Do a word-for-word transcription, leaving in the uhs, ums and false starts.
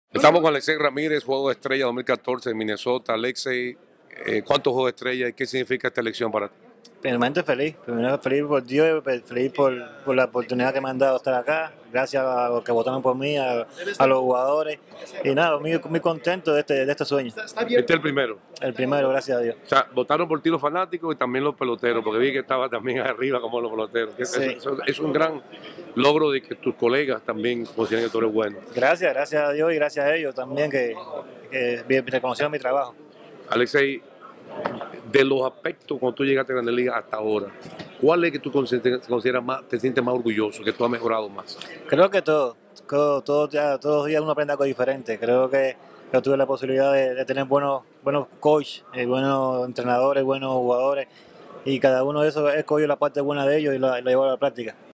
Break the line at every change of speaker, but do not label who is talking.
Estamos con Alexei Ramírez, Juego de Estrella dos mil catorce en Minnesota. Alexei, eh, ¿cuántos Juegos de Estrella y qué significa esta elección para ti?
Primeramente feliz, primero feliz por Dios, feliz por, por la oportunidad que me han dado de estar acá, gracias a los que votaron por mí, a, a los jugadores, y nada, muy, muy contento de este, de este sueño.
Este es el primero.
El primero, gracias a Dios.
O sea, votaron por ti los fanáticos y también los peloteros, porque vi que estaba también arriba como los peloteros. Es,
Sí.
es, es un gran logro de que tus colegas también consideren que tú eres bueno.
Gracias, gracias a Dios y gracias a ellos también que, que reconocieron mi trabajo.
Alexei, de los aspectos cuando tú llegaste a Grandes Ligas hasta ahora, ¿cuál es que tú consideras más, te sientes más orgulloso, que tú has mejorado más?
Creo que todo, todo, todo ya, todos los días uno aprende algo diferente. Creo que yo tuve la posibilidad de, de tener buenos, buenos coaches, eh, buenos entrenadores, buenos jugadores, y cada uno de esos he escogido la parte buena de ellos y la, la llevo a la práctica.